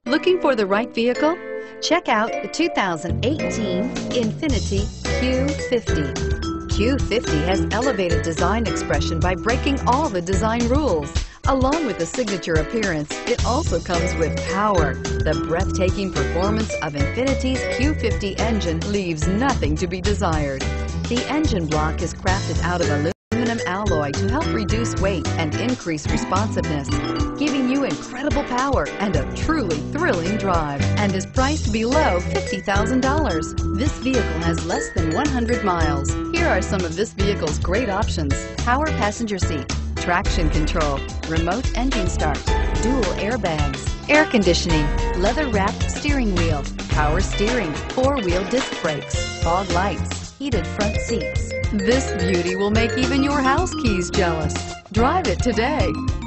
Looking for the right vehicle? Check out the 2018 Infiniti Q50. Q50 has elevated design expression by breaking all the design rules. Along with the signature appearance, it also comes with power. The breathtaking performance of Infiniti's Q50 engine leaves nothing to be desired. The engine block is crafted out of aluminum alloy to help reduce weight and increase responsiveness, giving you incredible power and a truly thrilling drive, and is priced below $50,000. This vehicle has less than 100 miles. Here are some of this vehicle's great options: power passenger seat, traction control, remote engine start, dual airbags, air conditioning, leather-wrapped steering wheel, power steering, four-wheel disc brakes, fog lights, heated front seats. This beauty will make even your house keys jealous. Drive it today.